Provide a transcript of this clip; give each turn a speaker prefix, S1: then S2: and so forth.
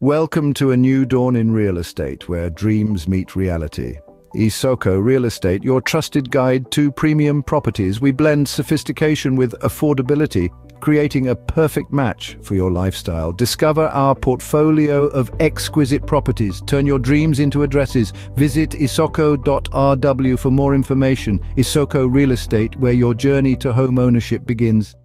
S1: Welcome to a new dawn in real estate where dreams meet reality. Isoko Real Estate, your trusted guide to premium properties. We blend sophistication with affordability, creating a perfect match for your lifestyle. Discover our portfolio of exquisite properties. Turn your dreams into addresses. Visit isoko.rw for more information. Isoko Real Estate, where your journey to home ownership begins.